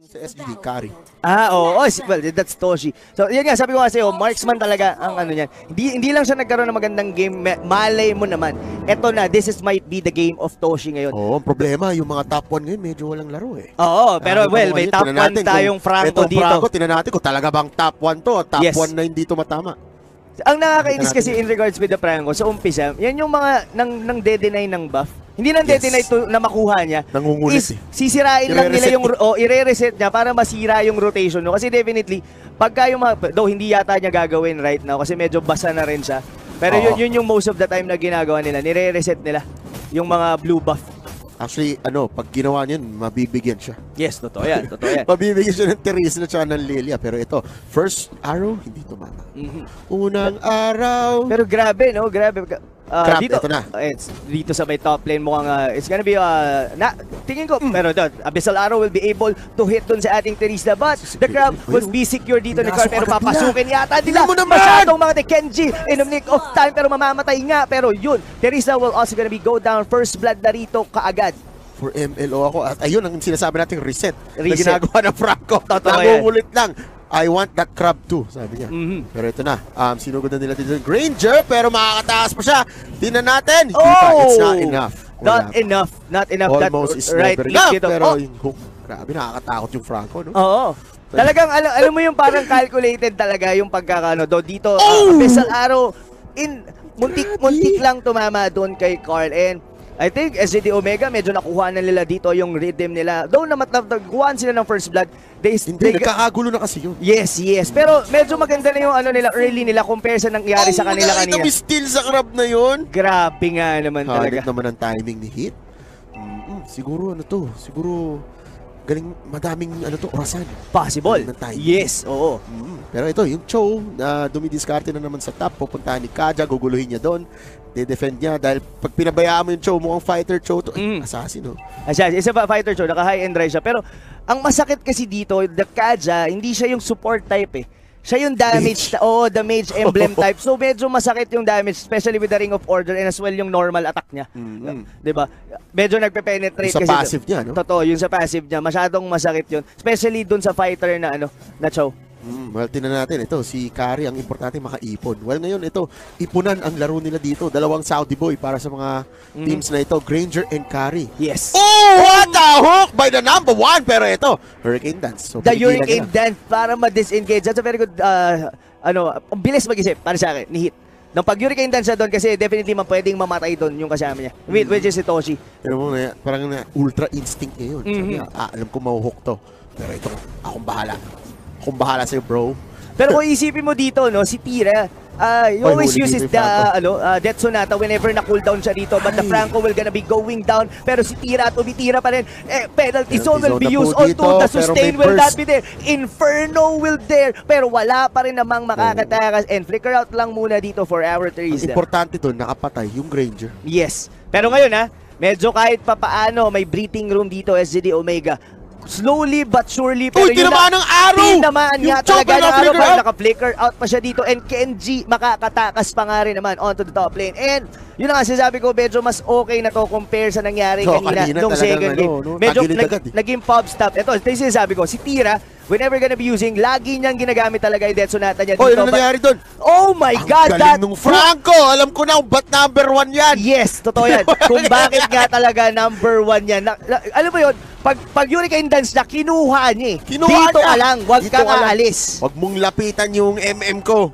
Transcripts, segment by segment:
Sa SGD, carry. Oo. Well, that's Toshi. So, yan nga, sabi ko kasi, marksman talaga ang ano niyan. Hindi lang siya nagkaroon ng magandang game. Malay mo naman. Eto na, might be the game of Toshi ngayon. Oo, ang problema, yung mga top 1 ngayon, medyo walang laro eh. Oo, pero may top 1 tayong Franco dito. Franco, tinan natin kung talaga bang top 1 to, top 1 na hindi to matama. Ang nakakainis kasi in regards with the Franco, sa umpisa, yan yung mga nang de-deny ng buff. Hindi nang de-deny to na makuha niya. Nangungulit Sisirain lang nila yung i-reset niya para masira yung rotation no. Kasi definitely, pagka yung though hindi yata niya gagawin right now kasi medyo basa na rin siya. Pero yun yung most of the time na ginagawa nila, nire-reset nila yung mga blue buff. Actually, pag ginawa niyan, mabibigyan siya. Yes, totoo yan, totoo yan. Mabibigyan siya ng Teresa na siya ng Lilia. Pero ito, first arrow, hindi tumama. Unang araw. Pero grabe, no? Grabe. Dito, ito na. Dito sa may top lane mukhang it's gonna be tingin ko pero Abyssal Arrow will be able to hit dun sa ating Teresa but the crowd will be secure dito ni Carl pero papasukin yata nila masyadong mga Kenji in the nick of time pero mamamatay nga pero yun Teresa will also gonna be go down first blood na rito kaagad. For MLO ako at ayun ang sinasabi nating reset. Na ginagawa ng Franco. Nangungulit lang. I want that crab too, sabi niya. Pero ito na, sinugod na nila dito Granger, pero makakataas pa siya. Tingnan natin. It's not enough. Not enough. Almost is right never enough. dito. Pero yung hook, grabe, nakakatakot yung Franco, no? Oo. Talagang, alam mo yung parang calculated talaga yung pagkakano. Dito, Abyssal Arrow, muntik lang tumama doon kay Carl. And I think SGD Omega medyo nakuha na nila dito yung rhythm nila. Though nakuhaan sila ng first blood, nagkakagulo na kasi yun. Yes. Pero medyo maganda na yung nila early nila compare sa nangyari sa kanila kanina. Kami still sa crab na yun. Grabe nga naman talaga. Halit naman ang timing ni Hit. Siguro siguro galing madaming orasan. Possible. Yes, oo. Pero ito, yung Cho na dumidiskarte na naman sa top, pupuntahan ni Kaja, guguluhin niya doon. De-defend niya dahil pag pinabayaan mo yung Cho, mukhang fighter Cho to. Assassin, no? Assassin. Isa pa fighter Cho, naka-high-end drive siya. Pero ang masakit kasi dito, the Kaja, hindi siya yung support type eh. Siya yung damage, the mage emblem type. So medyo masakit yung damage, especially with the Ring of Order and as well yung normal attack niya. Diba? Medyo nagpe-penetrate kasi. Sa passive niya, no? Totoo, yung sa passive niya. Masyadong masakit yun. Especially dun sa fighter na na Cho. Well, tinan natin ito, si Kari ang importante makaipon. Well, ngayon ito, ipunan ang laro nila dito. Dalawang Saudi boy para sa mga teams na ito, Granger and Kari. Yes. Oh, what the hook by the number 1. Pero ito, Hurricane Dance. So, the Hurricane Dance para ma-disengage. That's a very good, ang bilis mag-isip para sa akin, ni Hit. Nung pag-Hurricane Dance na doon kasi definitely pwedeng mamatay doon yung kasama niya. Which is si Toshi. Pero mo parang ultra instinct niya yun. Sabi niya, alam ko mahuhook to. Pero ito, akong bahala. Akong bahala sa'yo, bro. Pero kung isipin mo dito, no, si Tira, you always use the Death Sonata whenever na-cooldown siya dito. But the Franco will gonna be going down. Pero si Tira at umitira pa rin. Penalty zone will be used. Although the sustain will not be there. Inferno will there. Pero wala pa rin namang makakatakas. And flicker out lang muna dito for our Teresa. Ang importante doon, nakapatay yung Granger. Yes. Pero ngayon medyo kahit papaano may breathing room dito SGD Omega. Slowly but surely pero tinamaan ng arrow! Tinamaan nga talaga ng arrow pag naka-flicker out pa siya dito and Kenji makakatakas pa nga rin naman onto the top lane and yun ang sinasabi ko medyo mas okay na to compare sa nangyari kanina nung second game. Medyo naging pop stop. Ito sinasabi ko si Tira whenever gonna be using lagi niyang ginagamit talaga yung Death Sonata niya dito. Ano nangyari doon? Oh my God! Galing nung Franco! Alam ko na kung ba't number 1 yan! Yes, totoo yan. Kung bakit nga talaga number 1 yan. Alam mo yun, pag Hurricane Dance na, kinuha niya eh. Dito ka lang, huwag kang aalis. Huwag mong lapitan yung MM ko.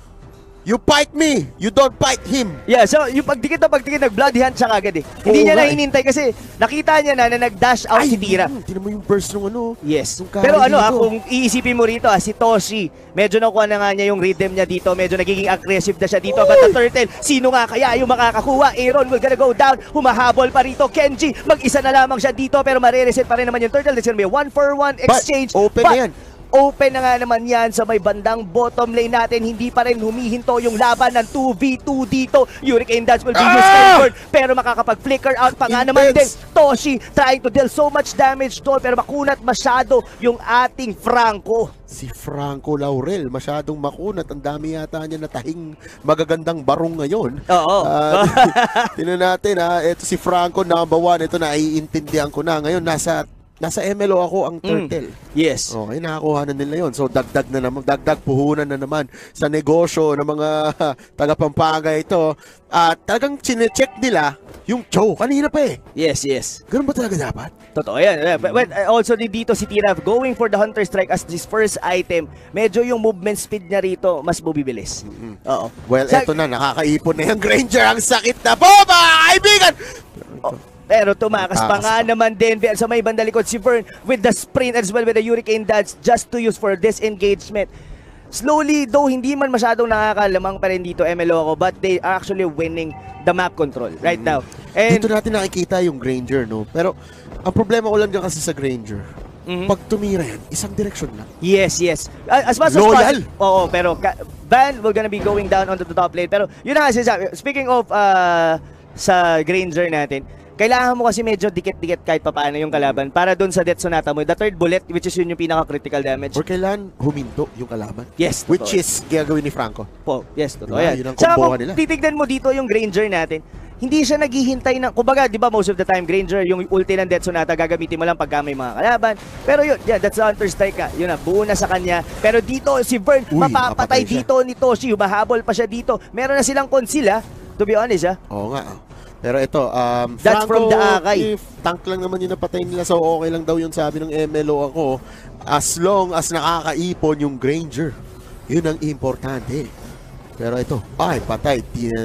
You fight me, you don't fight him. Yeah, so yung pagdikit nag-bloody hand siya kagad eh. Hindi niya na hinintay kasi nakita niya na nag-dash out si Tira. Tinan mo yung burst ng Yes. Pero kung iisipin mo rito si Toshi, medyo nakuha na nga niya yung rhythm niya dito. Medyo nagiging aggressive na siya dito. But the turtle, sino nga kaya yung makakakuha? Aaron will gonna go down. Humahabol pa rito. Kenji, mag-isa na lamang siya dito. Pero marireset pa rin naman yung turtle. There's gonna be a 1-for-1 exchange. Open na yan. Open na nga naman yan sa may bandang bottom lane natin. Hindi pa rin humihinto yung laban ng 2v2 dito. Hurricane Dance will be used forward. Pero makakapag-flicker out pa nga naman din. Toshi trying to deal so much damage doon. Pero makunat masyado yung ating Franco. Si Franco Laurel, masyadong makunat. Ang dami yata niya natahing magagandang barong ngayon. Oo. Tinan natin ito si Franco number 1. Ito na, iintindihan ko na. Ngayon nasa nasa MLO ako ang turtle. Yes. Okay, nakakuha na nila yon. So dagdag na naman, dagdag puhunan na naman sa negosyo ng mga taga Pampanga ito. At talagang chine-check nila yung Cho. Kanina pa eh. Yes, yes. Ganun ba talaga dapat? Totoo yan. But also dito si Tira going for the Hunter Strike as his first item. Medyo yung movement speed niya rito mas bubibilis. Oo. Well, eto na, nakakaipon na yung Granger. Ang sakit na po, mga kaibigan! Pero tumakas pa nga naman din sa may banda likod si Vern with the sprint as well with the Hurricane Dance just to use for disengagement. Slowly, though hindi man masyadong nakakalamang pa rin dito MLO ko, but they are actually winning the map control right now. And dito natin nakikita yung Granger, no? Pero ang problema ko lang dyan kasi sa Granger, pag tumira yan, isang direction lang. Yes, yes. As much as Loyal! Oo, pero Van will gonna be going down onto the top lane. Pero yun na nga sinasabi. Speaking of sa Granger natin, kailangan mo kasi medyo dikit-dikit kahit papaano yung kalaban para doon sa Death Sonata mo. The third bullet, which is yun yung pinaka-critical damage. Or kailangan huminto yung kalaban. Yes. Which is gagawin ni Franco. Yes, totoo Diba? yan. Yun ang Saka kombohan kung nila. titignan mo dito yung Granger natin, hindi siya naghihintay ng, kumbaga, di ba most of the time, Granger, yung ulti ng Death Sonata, gagamitin mo lang pagka may mga kalaban. Pero yun, yeah, that's the Hunter Strike ka. Yun na, buo na sa kanya. Pero dito, si Vern, mapapatay dito ni Toshi. Humahabol pa siya dito. Meron na silang conceal, to be honest, Oo nga. Pero ito, that's Franco, from the Akay. if tank lang naman yung napatay nila, so okay lang daw yun sabi ng MLO ako, as long as nakakaipon yung Granger. Yun ang importante. Pero ito, ay patay,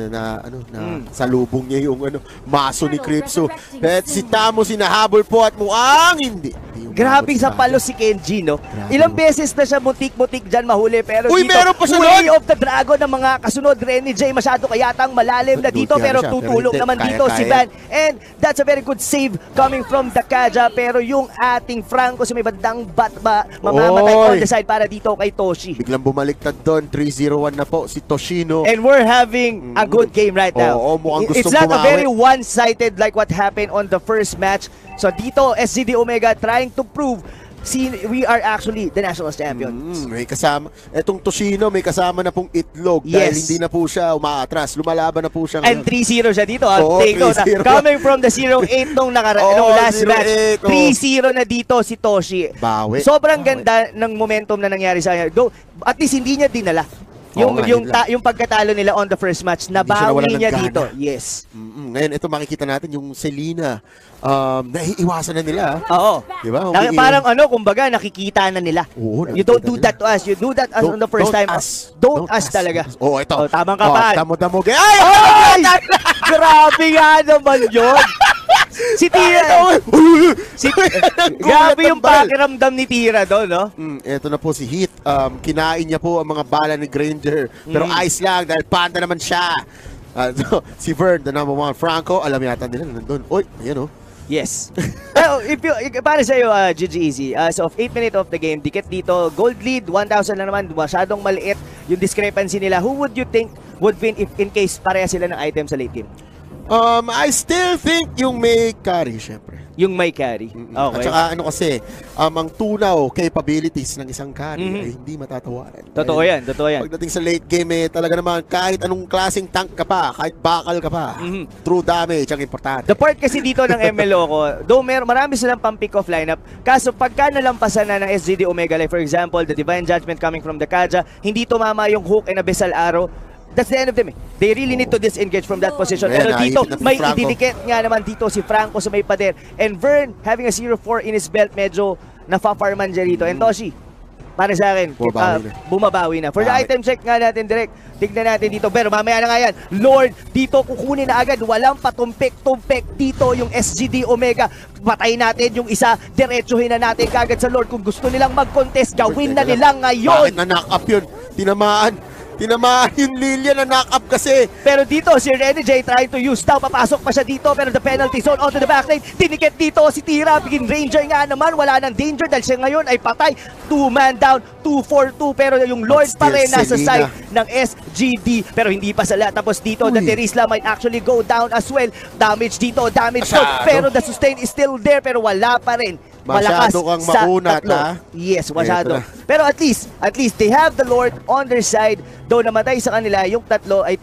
salubong niya yung maso ni Cripso. At si Tamo sinahabol po at mukhang hindi. Grabe sa palo si Kenji, no? Ilang beses na siya mutik-mutik dyan mahuli, pero Uy, dito, meron pa sunod! Way of the Dragon ng mga kasunod, Renny J, masyado kayatang malalim na dito, pero tutulog naman dito si Van. And that's a very good save coming from the Kaja, pero yung ating Franco sa may bandang mamamatay on the side para dito kay Toshi. Biglang bumaliktad doon, 3-0-1 na po si Toshino. And we're having a good game right now. Mukhang gustong It's not a bumawi. very one-sided like what happened on the first match. So dito, SGD Omega trying to prove we are actually the national champions. May kasama, etong Toshino may kasama na pong itlog dahil hindi na po siya umaatras. Lumalaban na po siya And ngayon. 3-0 siya dito. Take note, coming from the 0-8 nung last match, 3-0 na dito si Toshi. Bawi. Sobrang ganda ng momentum na nangyari sa kanya. Though, at least hindi niya dinala. Yung pagkatalo nila on the first match, nabawi niya dito. Yes. Ngayon, ito makikita natin yung Selena. Naiiwasan na nila. Oo. Diba? Parang kumbaga, nakikita na nila. You don't do that to us. You do that on the first time. Don't us talaga. Ito. Tamang kapan. Damo-damo. Ay! Grabe nga naman yun. Si Tira. Grabe yung pakiramdam ni Tira doon, no? Ito na po si Heat. Kinain niya po ang mga bala ni Granger. Pero ice lang dahil panda naman siya. So, si Vern, the number 1 Franco, alam yata nila nandun. Oy, ayan o. Yes. Well, para sa iyo, GG Easy, so 8 minutes of the game, dikit dito, gold lead, 1,000 na naman, masyadong maliit yung discrepancy nila. Who would you think would win if in case pareha sila ng item sa late game? I still think yung may carry, syempre. Yung may carry. Okay. At saka kasi, ang tunaw capabilities ng isang carry ay hindi matatawaran. Totoo yan, totoo yan. Pagdating sa late game, talaga naman, kahit anong klaseng tank ka pa, kahit bakal ka pa, true damage ang importante. The part kasi dito ng MLO ko, though marami silang pang-pick off lineup, kaso pagka nalampasan na ng SGD Omega, like for example, the Divine Judgment coming from the Kaja, hindi tumama yung hook and Abyssal Arrow, that's the end of them. They really need to disengage from that position. Pero dito, may ididikit nga naman dito si Franco sa may pader. And Vern, having a 0-4 in his belt, medyo nafa-farman dyan dito. And Toshi, para sa akin, bumabawi na. For the item check nga natin direct, tignan natin dito. Pero mamaya na nga yan, Lord, dito kukunin na agad. Walang patumpik-tumpik dito yung SGD Omega. Patayin natin yung isa, diretsuhin na natin kagad sa Lord. Kung gusto nilang mag-contest, gawin na nila ngayon. Bakit na-knock up yun? Tinamaan yung Lilia na knock-up kasi. Pero dito, si Renny J trying to use down. Papasok pa siya dito, pero the penalty zone onto the back lane. Tinikit dito si Tira. Bigin Ranger nga naman. Wala nang danger dahil siya ngayon ay patay. 2-man down, 2-4-2. Pero yung Lord pa rin nasa side ng SGD. Pero hindi pa sila. Tapos dito, the Terisla might actually go down as well. Damage dito, damage doon. Pero the sustain is still there. Pero wala pa rin. Malakas kang sa maunat, tatlo. ha? Yes, masyado. Pero at least they have the Lord on their side. Though namatay sa kanila yung tatlo, I think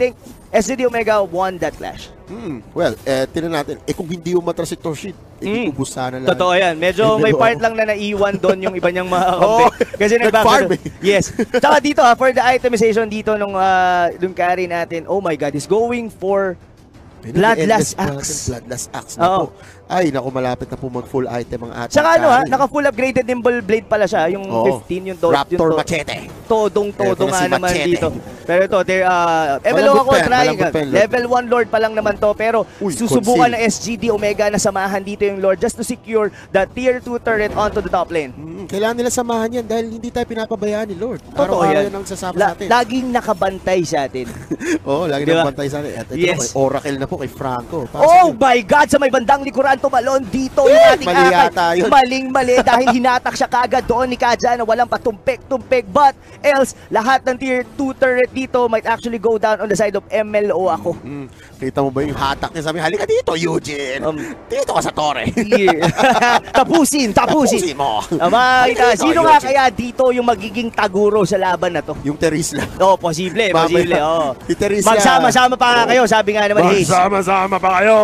SGD Omega won that clash. Well, tinan natin. Kung hindi umatras si Toshi, ubus sana lang. Totoo yan. Medyo may part lang na naiwan doon yung iba niyang mga kampi. Kasi nag-farm Yes. Tsaka dito for the itemization dito nung carry natin, oh my god, is going for Bloodlust Axe. Bloodlust Axe na po. Ay, naku, malapit na po mag-full item ang ating Tsaka naka-full upgraded nimble blade pala siya. Yung 15, yung Raptor Machete. Todong-todo nga naman dito. Pero ito, MLO ako trying. Level 1 Lord pa lang naman to. Pero susubukan ng SGD Omega na samahan dito yung Lord just to secure the tier 2 turret onto the top lane. Kailangan nila samahan yan dahil hindi tayo pinapabayaan ni Lord. Totoo yan. Ang sasama sa atin. Laging nakabantay sa atin. Laging nakabantay sa atin. At ito, Oracle na po kay Franco. Oh my God! Sa may bandang likuran tumalon dito yung ating akay. Maling-mali dahil hinatak siya kagad doon ni Kaja na walang patumpik-tumpik. But else, lahat ng tier 2 turret dito might actually go down on the side of MLO ako. Kita mo ba yung hatak niya? Sabi, halika dito, Eugene. Dito ka sa torre. Tapusin mo. Sino nga kaya dito yung magiging taguro sa laban na to? Yung Terisla. Posible. Si Terisla. Magsama-sama pa nga kayo, sabi nga naman Hayes. Magsama-sama pa kayo.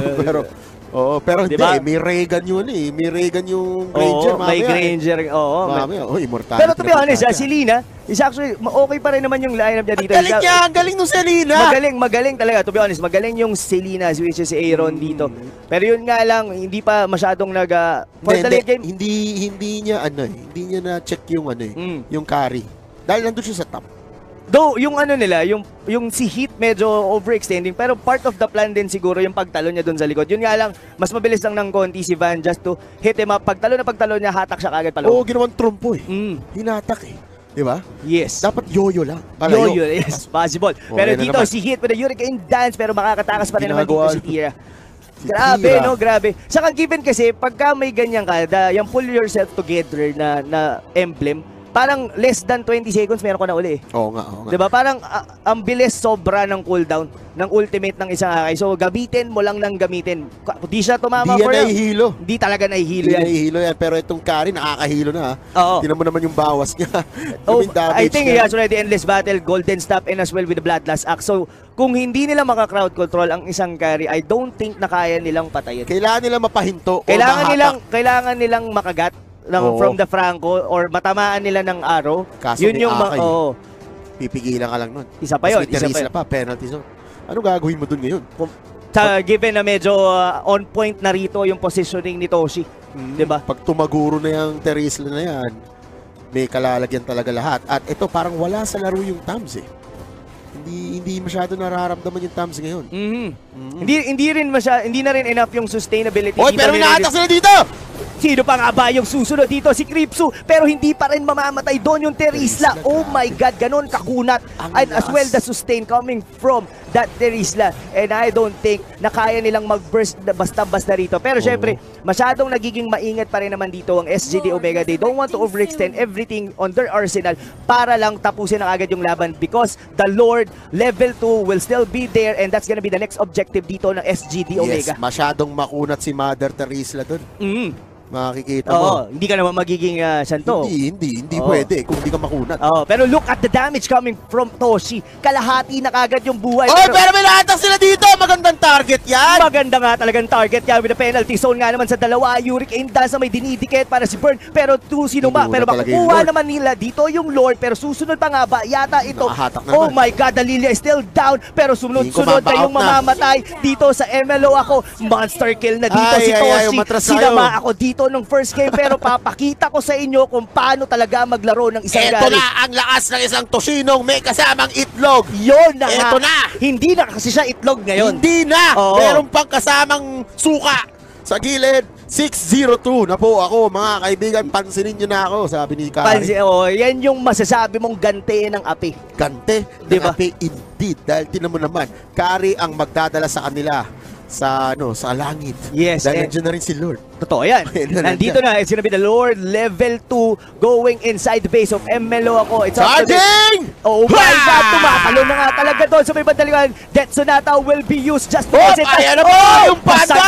Pero diba? May Reagan yun May Reagan yung Granger. May Granger. Immortality. Pero to be honest, si Lina is actually, okay pa rin naman yung lineup niya dito. Ang galing nung Selena. Magaling talaga. To be honest, magaling yung Selena, which is si Aaron dito. Pero yun nga lang, hindi pa masyadong for the late game. Hindi niya na-check yung yung carry. Dahil nandun siya sa top. Though, yung nila, yung si Heat medyo overextending, pero part of the plan din siguro yung pagtalo niya doon sa likod. Yun nga lang, mas mabilis lang ng konti si Van just to hit him up. Pagtalo niya, hatak siya kagad pala. Ginawang trumpo Hinatak Diba? Yes. Dapat yoyo lang. Yoyo, yes, possible. Pero dito, si Heat with a Hurricane Dance, pero makakatakas pa rin naman dito si Tira. Grabe, grabe. Saka given kasi, pagka may ganyan ka, yung pull yourself together na emblem, parang less than 20 seconds meron ko na uli. Oo nga. Diba? Parang ang bilis sobra ng cooldown ng ultimate ng isang akay. So, gamitin mo lang ng gamitin. Di siya tumama for yan. Hindi talaga nahihilo yan. Nahihilo yan. Pero itong carry, nakakahilo na. Tinan mo naman yung bawas niya. I think he has already endless battle, golden stop, and as well with the Bloodlust Axe. So, kung hindi nila maka-crowd control ang isang carry, I don't think na kaya nilang patayin. Kailangan nilang mapahinto. Kailangan nilang makagat from the Franco or matamaan nila ng arrow. Kaso yun yung pipigilan ka lang nun. Isa pa yun. Teresa pa, penalty zone. Ano gagawin mo dun ngayon? Given na medyo on point na rito yung positioning ni Toshi. Diba? Pag tumaguro na yung Teresa na yan, may kalalagyan talaga lahat. At ito parang wala sa laro yung Tams Hindi masyado nararamdaman yung Tams ngayon. Hindi na rin enough yung sustainability. Pero minahatak sila dito! Sino pa nga ba yung susunod dito? Si Kripsu. Pero hindi pa rin mamamatay doon yung Terisla. Oh my God, ganun kakunat. And as well the sustain coming from that Terisla. And I don't think na kaya nilang mag-burst basta-basta rito. Pero syempre, masyadong nagiging maingat pa rin naman dito ang SGD Omega. They don't want to overextend everything on their arsenal para lang tapusin na agad yung laban because the Lord level 2 will still be there and that's gonna be the next objective dito ng SGD Omega. Yes, masyadong makunat si Mother Terisla doon. Makikita mo. Hindi ka naman magiging santo. Hindi pwede kung hindi ka makunat. Pero look at the damage coming from Toshi. Kalahati na kagad yung buhay. Pero may lahatak sila dito. Magandang target yan. Maganda nga talagang target yan with the penalty zone nga naman sa dalawa. Hurricane Dance na may dinidikit para si Burn. Pero pero makukuha naman nila dito yung Lord. Pero susunod pa nga ba? Yata ito. Oh my God, the Lilia is still down. Pero sunod-sunod na yung mamamatay dito sa MLO ako. Monster kill na dito si Toshi. Sinama ako dito nung first game pero papakita ko sa inyo kung paano talaga maglaro ng isang Ito na ang lakas ng isang Toshinong may kasamang itlog. Yun na Ito na. Hindi na kasi siya itlog ngayon. Hindi na. Meron pang kasamang suka sa gilid. 6-0-2 na po ako mga kaibigan. Pansinin nyo na ako, sabi ni Kari. Yan yung masasabi mong gante ng api. Gante ng api indeed. Dahil tinan mo naman, Kari ang magdadala sa kanila sa langit. Yes. Dahil nandiyan na rin si Lord. Totoo yan. Nandito na. It's gonna be the Lord level 2 going inside the base of MLO ako. It's Charging! Oh my God! Tumakalo na nga talaga doon sa may bandalikan. Death Sonata will be used just to ayan na po! Yung panda! Dito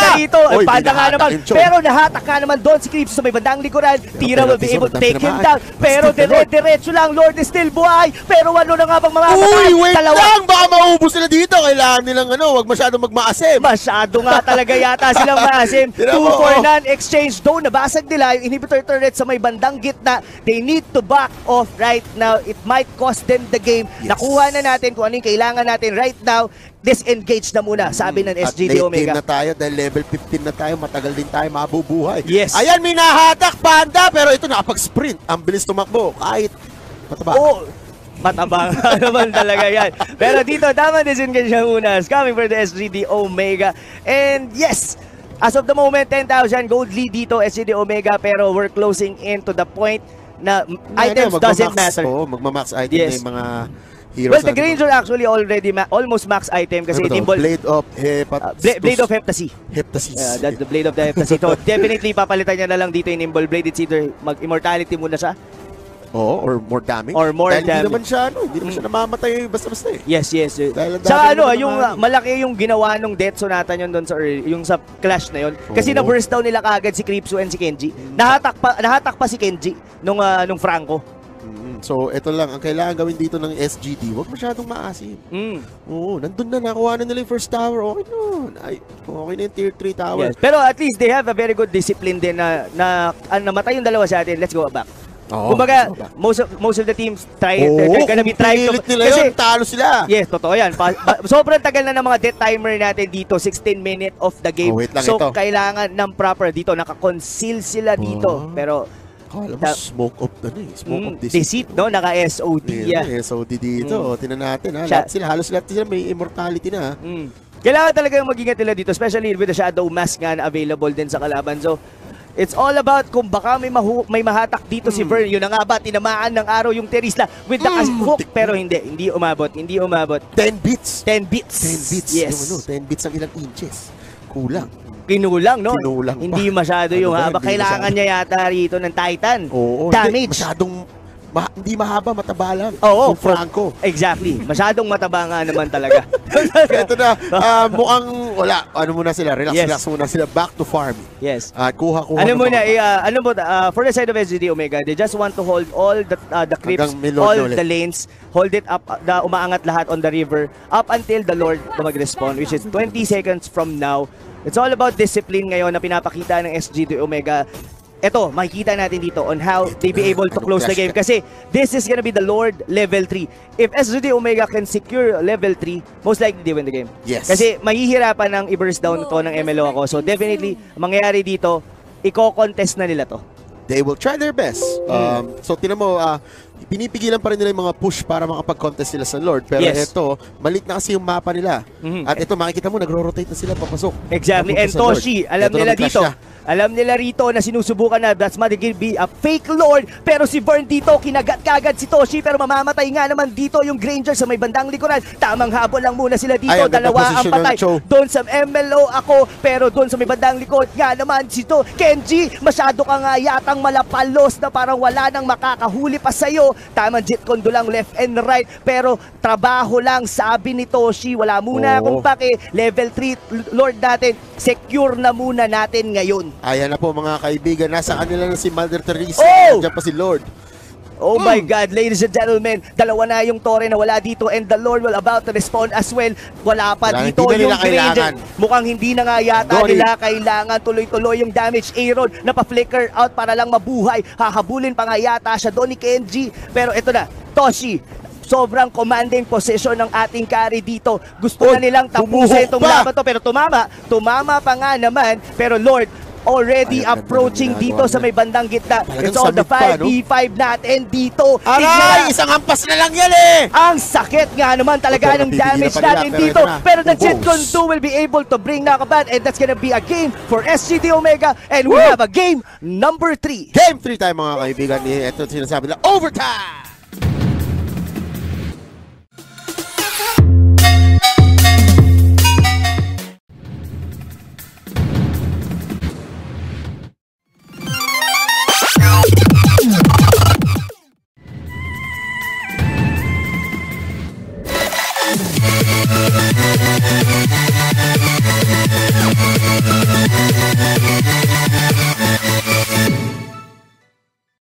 Oy, banda nga naman. yung Cho. Pero nahatak ka naman doon si Creeps sa may bandang likuran. Tira will be able to take him down. Pero Still the Lord. diretso lang. Lord is still buhay. Pero ano na nga bang mamamatay? Uy, wait lang! Baka maubos sila dito. Kailangan nilang wag masyadong magmaasim. Masyado nga talaga yata silang maasim. 2 for none exchange. Though nabasag nila yung inhibitor turret sa may bandang gitna. They need to back off right now. It might cost them the game. Yes. Nakuha na natin kung ano yung kailangan natin right now. Disengage na muna, sabi ng SGD Omega. At late game na tayo dahil level 15 na tayo. Matagal din tayo mabubuhay. Yes. Ayan, may nahatak, Panda. Pero ito nakapag-sprint. Ang bilis tumakbo. Kahit mataba. Oo. Mataba nga naman talaga yan. Pero dito, tama disengage siya muna. Coming for the SGD Omega. And yes, as of the moment, 10,000 gold lead dito, SGD Omega. Pero we're closing in to the point na items doesn't matter. Oo, magmamax item na yung mga heroes. Well, the Granger actually already almost max item kasi nimble. Blade of Heptasis. Blade of Heptasis. Heptasis. That's the Blade of the Heptasis. So, definitely papalitan niya na lang dito yung Nimble Blade. It's either mag-immortality muna siya. Oo, or more damage. Or more dahil damage. Hindi naman siya, hindi naman siya namamatay basta-basta eh. Yes. Dahil Sa yung malaki yung ginawa nung Death Sonata yun doon sa yung sa clash na yun. Kasi na-burst down nila kaagad si Creepsu and si Kenji. Nahatak pa si Kenji nung Franco. So, ito lang. Ang kailangan gawin dito ng SGD, huwag masyadong maasim. Oo, nandun na. Nakuha na nila yung first tower. Okay na yung tier 3 tower. Yes. Pero at least they have a very good discipline din na namatay yung dalawa sa atin. Let's go back. Kumbaga, most of the teams they're gonna be trying to... Nila kasi, yun, talo sila. Yes, totoo yan. Sobrang tagal na ng mga death timer natin dito, 16 minutes of the game. Wait lang, so, ito. Kailangan ng proper dito. Naka-conceal sila dito. Pero... Kala mo smoke of deceit, no? Naka-SOD. SOD dito. Tinan natin, ha? Halos lahat sila may immortality na. Kailangan talaga yung mag-ingat nila dito, especially with the Shadow Mask nga na available din sa kalaban. So, it's all about kung baka may mahatak dito si Vern. Yun na nga ba, tinamaan ng araw yung Terisla with the hook, pero hindi umabot. 10 bits. 10 bits. Yes. Yung 10 bits ang ilang inches. Kulang. Kinulang, no? Kinulang hindi masyado yung haba. Kailangan niya yata rito ng Titan. Oo, damage. Hindi mahaba, mataba lang. Oo. Yung Franco. Exactly. Masyadong mataba nga naman talaga. Ito na, mukhang wala. Ano muna sila? Relax muna sila. Back to farm. Yes. Kuha. For the side of SGD Omega, they just want to hold all the creeps, all the lanes, hold it up, umaangat lahat on the river, up until the Lord mag-respawn, which is 20 seconds from now. It's all about discipline ngayon na pinapakita ng SGD Omega. Ito, makikita natin dito on how they be able to close the game. Kasi this is gonna be the Lord level 3. If SGD Omega can secure level 3, most likely they win the game. Yes. Kasi mahihirapan ng i-burst down to ng MLO ako. So definitely, mangyayari dito, i-contest na nila to. They will try their best. So tinan mo, pinipigilan pa rin nila yung mga push para makapag-contest sila sa Lord. Pero ito, maliit na kasi yung mapa nila. At ito, makikita mo, nag-rotate na sila papasok. Exactly. And Toshi, alam nila dito. Alam nila rito na sinusubukan na that's might be a fake Lord. Pero si Vern dito, kinagat kagad si Toshi. Pero mamamatay nga naman dito yung Granger sa may bandang likuran. Tamang habol lang muna sila dito. Dalawa ang patay. Doon sa MLO ako. Pero doon sa may bandang likod nga naman si Kenji. Masyado ka nga yatang malapalos na parang wala nang makakahuli pa sa'yo. Tamang jet kondo lang left and right. Pero trabaho lang sabi ni Toshi. Wala muna akong pake. Level 3 Lord natin. Secure na muna natin ngayon. Ayan na po mga kaibigan. Nasa kanila na si Mother Teresa. Nandiyan pa si Lord. Oh my God, ladies and gentlemen, dalawa na yung Torre na wala dito and the Lord will about to respawn as well. Wala pa dito yung Granger. Mukhang hindi na nga yata nila kailangan. Tuloy-tuloy yung damage. Aaron napa-flicker out para lang mabuhay. Hahabulin pa nga yata siya doon ni Kenji. Pero ito na, Toshi. Sobrang commanding position ng ating carry dito. Gusto na nilang tapusin itong laban to. Pero tumama pa nga naman. Pero Lord, already approaching dito sa may bandang gitna. It's all the 5v5 natin dito. Aray! Isang hampas na lang yan eh! Ang sakit nga naman talaga ng damage natin dito. Pero the Jet Con 2 will be able to bring Nakaban and that's gonna be a game for SGD Omega and we have a game number 3. Game 3 tayo mga kaibigan. Ito sinasabi na overtime!